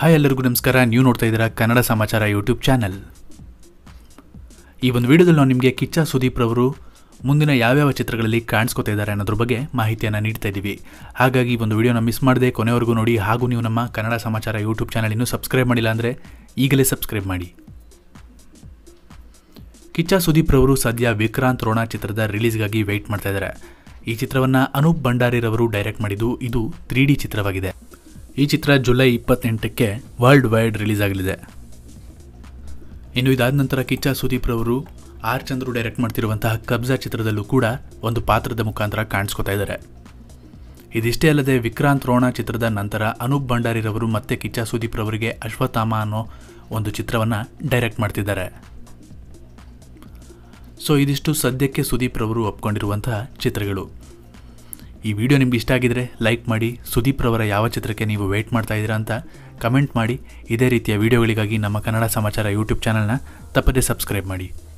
Hi ಎಲ್ಲರಿಗೂ ನಮಸ್ಕಾರ. ನೀವು ನೋಡ್ತಾ ಇದ್ದೀರಾ ಕನ್ನಡ ಸಮಾಚಾರ ಯೂಟ್ಯೂಬ್ ಚಾನಲ್. ಈ ಒಂದು ವಿಡಿಯೋದಲ್ಲಿ ನಾವು ನಿಮಗೆ ಕಿಚ್ಚ ಸುದೀಪ್ ರವರು ಮುಂದಿನ ಯಾವ್ಯಾವ ಚಿತ್ರಗಳಲ್ಲಿ ಕಾಣಿಸ್ಕೊತಾ ಇದ್ದಾರೆ ಅನ್ನೋದ್ರ ಬಗ್ಗೆ ಮಾಹಿತಿಯನ್ನು ನೀಡ್ತಾ ಇದ್ದೀವಿ. ಹಾಗಾಗಿ ಈ ಒಂದು ವಿಡಿಯೋನ ಮಿಸ್ ಮಾಡದೆ ಕೊನೆವರೆಗೂ ನೋಡಿ. ಹಾಗೂ ನೀವು ನಮ್ಮ ಕನ್ನಡ ಸಮಾಚಾರ ಯೂಟ್ಯೂಬ್ ಚಾನಲ್ ಇನ್ನೂ ಸಬ್ಸ್ಕ್ರೈಬ್ ಮಾಡಿಲ್ಲ ಅಂದರೆ ಈಗಲೇ ಸಬ್ಸ್ಕ್ರೈಬ್ ಮಾಡಿ. ಕಿಚ್ಚ ಸುದೀಪ್ ರವರು ಸದ್ಯ ವಿಕ್ರಾಂತ್ ರೋಣ ಚಿತ್ರದ ರಿಲೀಸ್ಗಾಗಿ ವೆಯ್ಟ್ ಮಾಡ್ತಾ ಇದ್ದಾರೆ. ಈ ಚಿತ್ರವನ್ನು ಅನೂಪ್ ಭಂಡಾರಿರವರು ಡೈರೆಕ್ಟ್ ಮಾಡಿದ್ದು. ಇದು 3D ಚಿತ್ರವಾಗಿದೆ. ಈ ಚಿತ್ರ ಜುಲೈ 28ಕ್ಕೆ ವರ್ಲ್ಡ್ ವೈಡ್ ರಿಲೀಸ್ ಆಗಲಿದೆ. ಇನ್ನು ಇದಾದ ನಂತರ ಕಿಚ್ಚ ಸುದೀಪ್ ರವರು ಆರ್ ಚಂದ್ರು ಡೈರೆಕ್ಟ್ ಮಾಡ್ತಿರುವಂತಹ ಕಬ್ಜಾ ಚಿತ್ರದಲ್ಲೂ ಕೂಡ ಒಂದು ಪಾತ್ರದ ಮುಖಾಂತರ ಕಾಣಿಸ್ಕೊತಾ ಇದ್ದಾರೆ. ಇದಿಷ್ಟೇ ಅಲ್ಲದೆ ವಿಕ್ರಾಂತ್ ರೋಣ ಚಿತ್ರದ ನಂತರ ಅನೂಪ್ ಭಂಡಾರಿರವರು ಮತ್ತೆ ಕಿಚ್ಚ ಸುದೀಪ್ ರವರಿಗೆ ಅಶ್ವತ್ಥಾಮ ಅನ್ನೋ ಒಂದು ಚಿತ್ರವನ್ನು ಡೈರೆಕ್ಟ್ ಮಾಡ್ತಿದ್ದಾರೆ. ಸೊ ಇದಿಷ್ಟು ಸದ್ಯಕ್ಕೆ ಸುದೀಪ್ ರವರು ಒಪ್ಕೊಂಡಿರುವಂತಹ ಚಿತ್ರಗಳು. ಈ ವಿಡಿಯೋ ನಿಮ್ಗೆ ಇಷ್ಟ ಆಗಿದ್ರೆ ಲೈಕ್ ಮಾಡಿ. ಸುದೀಪ್ ರವರ ಯಾವ ಚಿತ್ರಕ್ಕೆ ನೀವು ವೆಯ್ಟ್ ಮಾಡ್ತಾ ಇದ್ದೀರಾ ಅಂತ ಕಮೆಂಟ್ ಮಾಡಿ. ಇದೇ ರೀತಿಯ ವಿಡಿಯೋಗಳಿಗಾಗಿ ನಮ್ಮ ಕನ್ನಡ ಸಮಾಚಾರ ಯೂಟ್ಯೂಬ್ ಚಾನಲ್ನ ತಪ್ಪದೇ ಸಬ್ಸ್ಕ್ರೈಬ್ ಮಾಡಿ.